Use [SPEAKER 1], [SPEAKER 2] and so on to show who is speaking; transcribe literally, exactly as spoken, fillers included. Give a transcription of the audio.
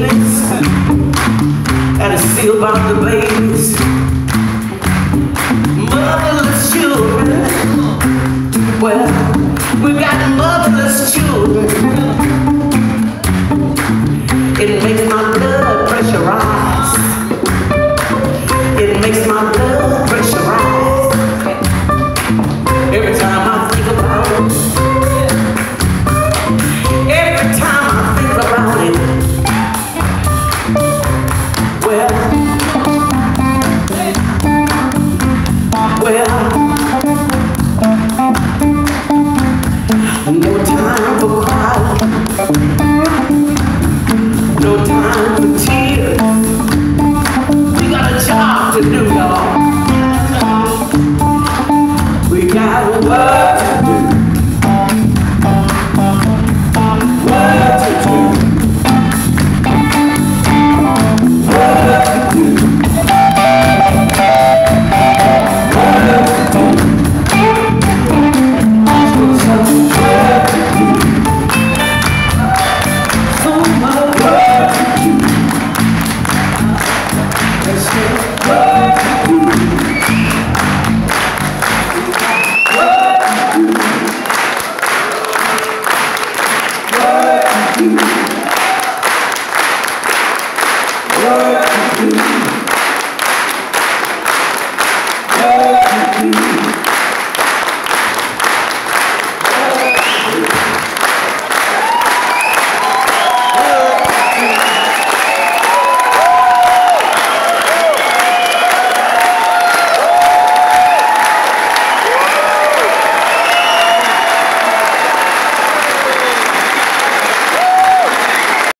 [SPEAKER 1] babies, and still about the babies. Motherless children, well, we got motherless children. It makes my blood pressure rise. It makes my blood pressure rise. Every time I think about it. Every time I think about it. Well, well, no time for crying. No time for tears. We got a job to do, y'all. We got work to do. Work to do. Work to do. Work to do. Work to do. So much work to do. There's still work to do. Work to do. Work to do. Work